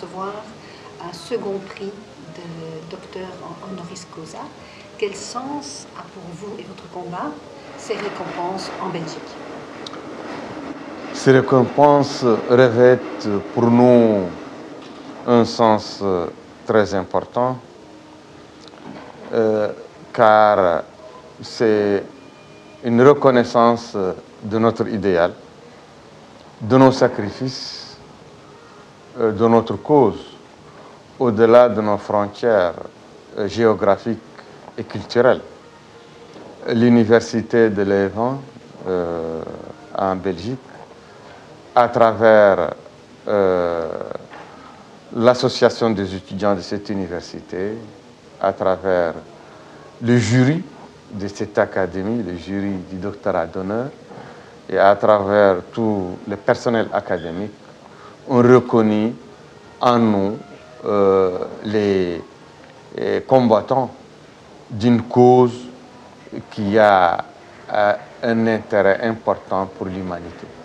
recevoir un second prix de docteur honoris causa. Quel sens a pour vous et votre combat ces récompenses en Belgique? Ces récompenses revêtent pour nous un sens très important car c'est une reconnaissance de notre idéal, de nos sacrifices, de notre cause, au-delà de nos frontières géographiques et culturelles. L'Université de Leuven en Belgique, à travers l'association des étudiants de cette université, à travers le jury de cette académie, le jury du doctorat d'honneur, et à travers tout le personnel académique, ont reconnu en nous les combattants d'une cause qui a un intérêt important pour l'humanité.